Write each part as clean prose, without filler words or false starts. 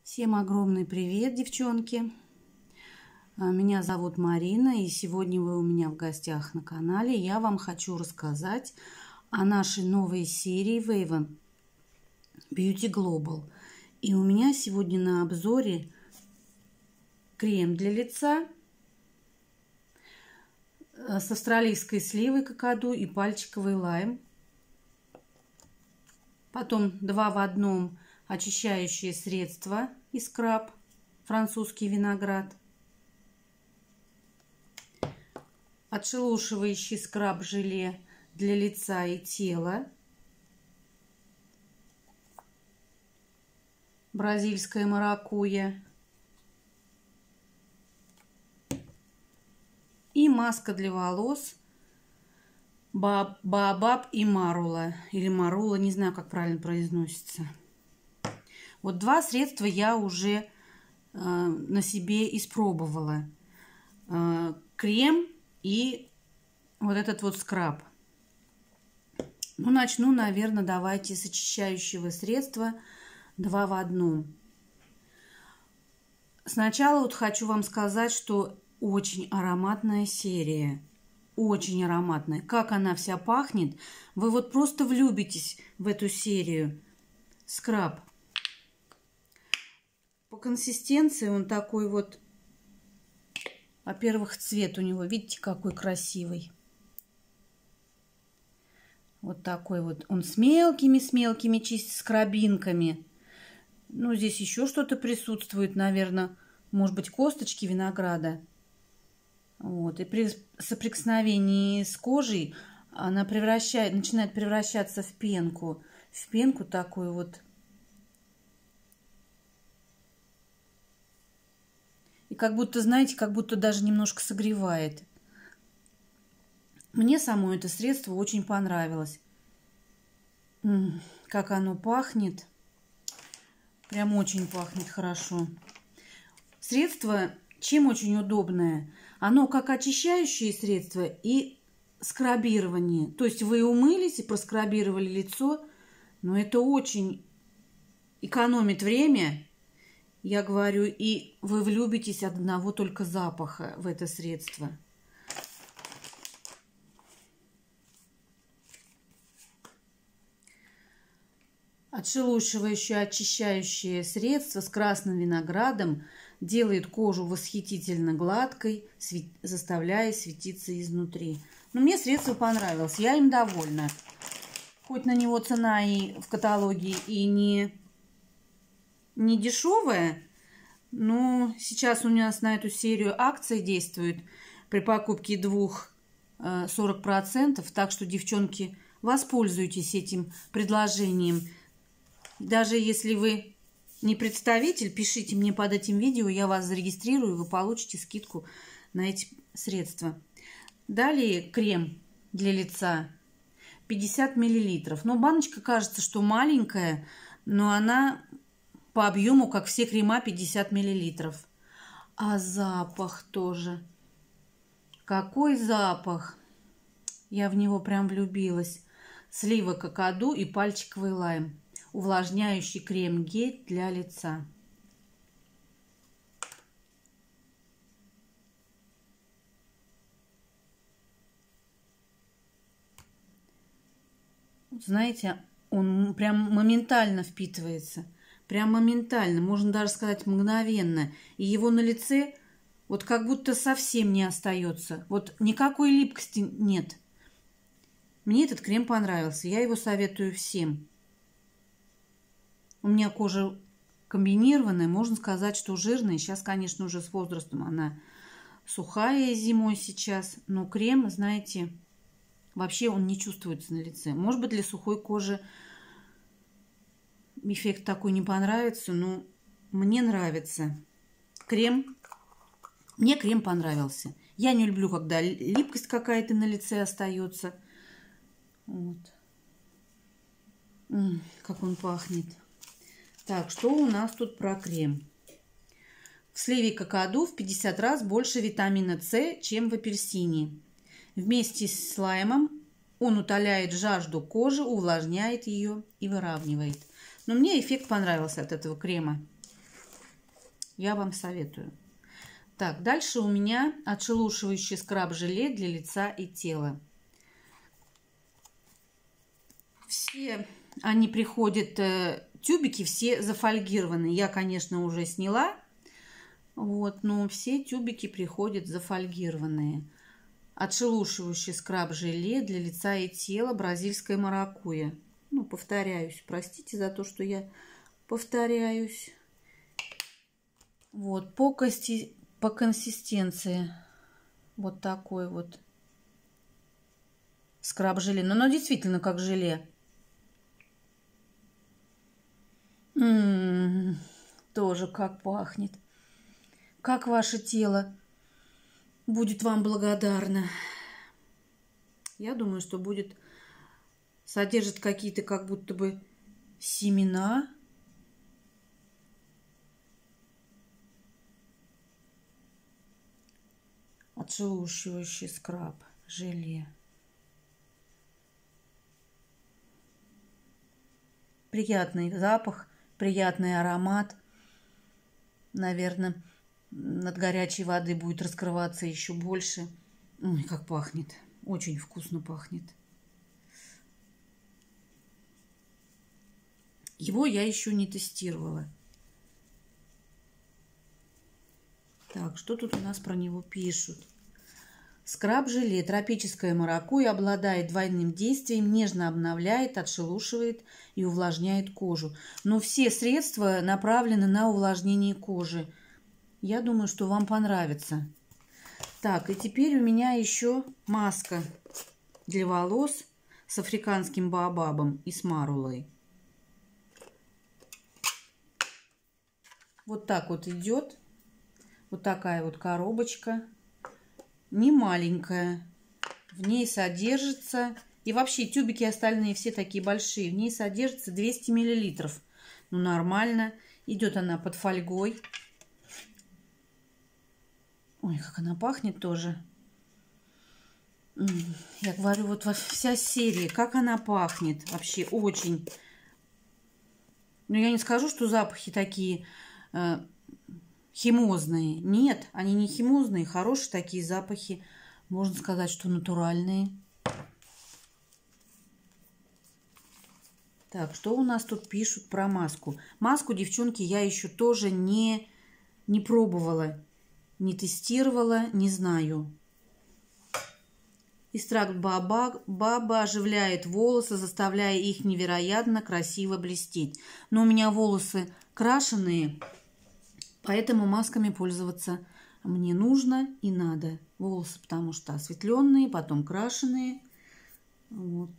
Всем огромный привет, девчонки! Меня зовут Марина, и сегодня вы у меня в гостях на канале. Я вам хочу рассказать о нашей новой серии Wave Beauty Global. И у меня сегодня на обзоре крем для лица с австралийской сливой какаду и пальчиковый лайм. Потом 2 в 1 очищающее средство и скраб французский виноград. Отшелушивающий скраб-желе для лица и тела. Бразильская маракуйя. И маска для волос Баобаб и Марула. Или Марула, не знаю, как правильно произносится. Вот 2 средства я уже на себе испробовала. Крем и вот этот вот скраб. Ну, начну, наверное, давайте с очищающего средства 2 в 1. Сначала вот хочу вам сказать, что очень ароматная серия. Очень ароматная. Как она вся пахнет. Вы вот просто влюбитесь в эту серию. Скраб. По консистенции он такой вот, во-первых, цвет у него, видите, какой красивый. Вот такой вот. Он с мелкими чисто скрабинками. Ну, здесь еще что-то присутствует, наверное, может быть, косточки винограда. Вот. И при соприкосновении с кожей она начинает превращаться в пенку. В пенку такую вот. И как будто, знаете, как будто даже немножко согревает. Мне само это средство очень понравилось. Как оно пахнет. Прям очень пахнет хорошо. Средство чем очень удобное? Оно как очищающее средство и скрабирование. То есть вы умылись и проскрабировали лицо. Но это очень экономит время. Я говорю, и вы влюбитесь от одного только запаха в это средство. Отшелушивающее, очищающее средство с красным виноградом делает кожу восхитительно гладкой, заставляя светиться изнутри. Но мне средство понравилось, я им довольна. Хоть на него цена и в каталоге и не дешевая, но сейчас у нас на эту серию акции действуют при покупке 2 40%, так что, девчонки, воспользуйтесь этим предложением. Даже если вы не представитель, пишите мне под этим видео, я вас зарегистрирую, вы получите скидку на эти средства. Далее крем для лица 50 мл. Но баночка кажется, что маленькая, но она по объему, как все крема, 50 мл. А запах тоже. Какой запах! Я в него прям влюбилась. Слива какаду и пальчиковый лайм. Увлажняющий крем-гель для лица. Знаете, он прям моментально впитывается. Прям моментально, можно даже сказать мгновенно. И его на лице вот как будто совсем не остается. Вот никакой липкости нет. Мне этот крем понравился. Я его советую всем. У меня кожа комбинированная. Можно сказать, что жирная. Сейчас, конечно, уже с возрастом она сухая зимой сейчас. Но крем, знаете, вообще он не чувствуется на лице. Может быть, для сухой кожи эффект такой не понравится, но мне нравится. Мне крем понравился. Я не люблю, когда липкость какая-то на лице остается. Вот. Как он пахнет. Так, что у нас тут про крем? В сливе какаду в 50 раз больше витамина С, чем в апельсине. Вместе с лаймом он утоляет жажду кожи, увлажняет ее и выравнивает. Но мне эффект понравился от этого крема. Я вам советую. Так, дальше у меня отшелушивающий скраб-желе для лица и тела. Все они приходят, тюбики все зафольгированы. Я, конечно, уже сняла. Вот, но все тюбики приходят зафольгированные. Отшелушивающий скраб-желе для лица и тела, бразильская маракуйя. Ну, повторяюсь. Простите за то, что я повторяюсь. Вот, по консистенции вот такой вот скраб-желе. Но оно действительно как желе. Тоже как пахнет. Как ваше тело будет вам благодарно. Я думаю, что будет содержит какие-то как будто бы семена. Отшелушивающий скраб, желе. Приятный запах, приятный аромат. Наверное, от горячей воды будет раскрываться еще больше. Ой, как пахнет. Очень вкусно пахнет. Его я еще не тестировала. Так, что тут у нас про него пишут? Скраб-желе тропическая маракуйя обладает двойным действием, нежно обновляет, отшелушивает и увлажняет кожу. Но все средства направлены на увлажнение кожи. Я думаю, что вам понравится. Так, и теперь у меня еще маска для волос с африканским баобабом и с марулой. Вот так вот идет. Вот такая вот коробочка. Не маленькая. В ней содержится... И вообще тюбики остальные все такие большие. В ней содержится 200 мл. Ну, нормально. Идет она под фольгой. Ой, как она пахнет тоже. Я говорю, вот вся серия, как она пахнет. Вообще очень. Но я не скажу, что запахи такие химозные. Нет, они не химозные. Хорошие такие запахи. Можно сказать, что натуральные. Так, что у нас тут пишут про маску? Маску, девчонки, я еще тоже не пробовала. Не тестировала, не знаю. Экстракт баба оживляет волосы, заставляя их невероятно красиво блестеть. Но у меня волосы крашеные, поэтому масками пользоваться мне нужно и надо. Волосы потому что осветленные, потом крашеные. Вот.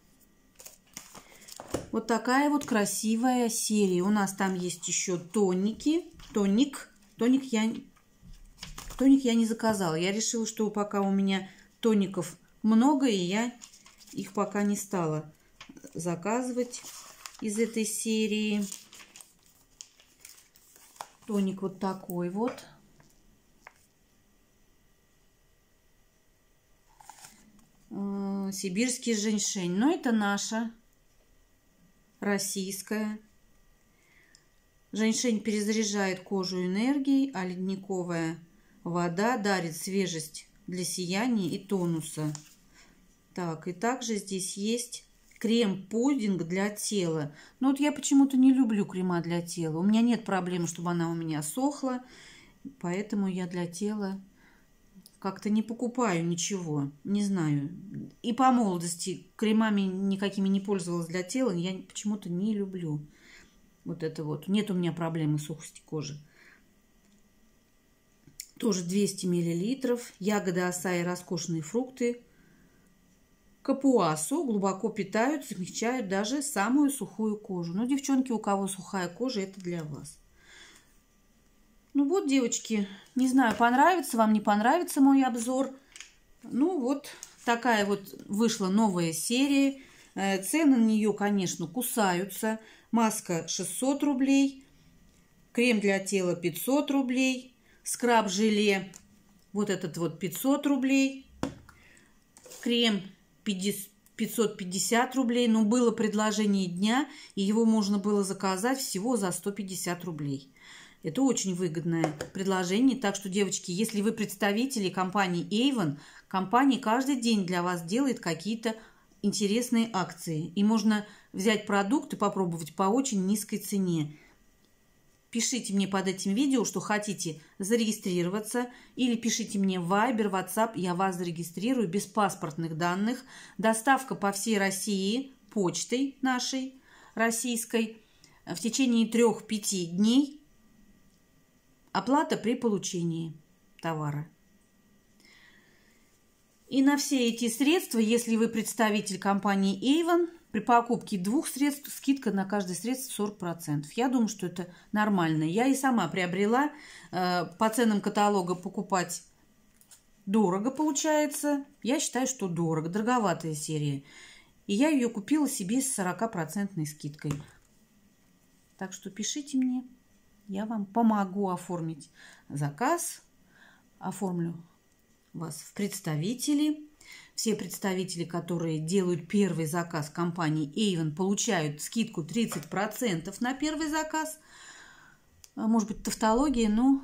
Вот такая вот красивая серия. У нас там есть еще тоники. Тоник я не заказала. Я решила, что пока у меня тоников много, и я их пока не стала заказывать из этой серии. Тоник вот такой вот. Сибирский женьшень. Но это наша, российская. Женьшень перезаряжает кожу энергией, а ледниковая вода дарит свежесть для сияния и тонуса. Так, и также здесь есть крем-пудинг для тела. Но вот я почему-то не люблю крема для тела. У меня нет проблем, чтобы она у меня сохла. Поэтому я для тела как-то не покупаю ничего. Не знаю. И по молодости кремами никакими не пользовалась для тела. Я почему-то не люблю. Вот это вот. Нет у меня проблемы сухости кожи. Тоже 200 мл. Ягоды асаи, роскошные фрукты. Капуасу глубоко питают, смягчают даже самую сухую кожу. Но, девчонки, у кого сухая кожа, это для вас. Ну вот, девочки, не знаю, понравится вам, не понравится мой обзор. Ну вот, такая вот вышла новая серия. Цены на нее, конечно, кусаются. Маска 600 рублей. Крем для тела 500 рублей. Скраб-желе вот этот вот 500 рублей. Крем 550 рублей. Но было предложение дня, и его можно было заказать всего за 150 рублей. Это очень выгодное предложение. Так что, девочки, если вы представители компании Avon, компания каждый день для вас делает какие-то интересные акции. И можно взять продукт и попробовать по очень низкой цене. Пишите мне под этим видео, что хотите зарегистрироваться, или пишите мне в Viber, WhatsApp, я вас зарегистрирую без паспортных данных. Доставка по всей России почтой нашей российской в течение 3-5 дней. Оплата при получении товара. И на все эти средства, если вы представитель компании Avon, при покупке 2 средств скидка на каждое средство 40%. Я думаю, что это нормально. Я и сама приобрела. По ценам каталога покупать дорого получается. Я считаю, что дорого. Дороговатая серия. И я ее купила себе с 40% скидкой. Так что пишите мне. Я вам помогу оформить заказ. Оформлю вас в представители. Все представители, которые делают первый заказ компании Avon, получают скидку 30% на первый заказ. Может быть, тавтология, но...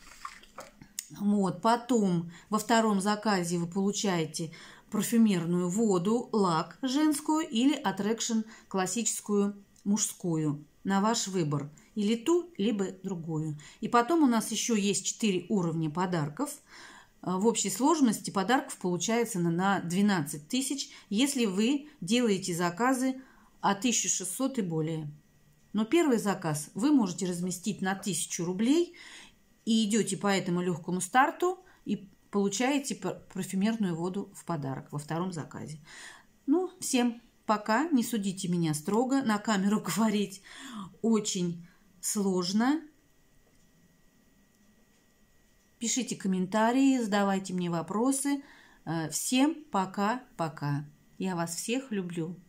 Вот. Потом во втором заказе вы получаете парфюмерную воду, лак женскую или Attraction классическую мужскую. На ваш выбор. Или ту, либо другую. И потом у нас еще есть 4 уровня подарков. В общей сложности подарков получается на 12 тысяч, если вы делаете заказы от 1600 и более. Но первый заказ вы можете разместить на 1000 рублей и идете по этому легкому старту и получаете парфюмерную воду в подарок во втором заказе. Ну, всем пока. Не судите меня строго. На камеру говорить очень сложно. Пишите комментарии, задавайте мне вопросы. Всем пока-пока. Я вас всех люблю.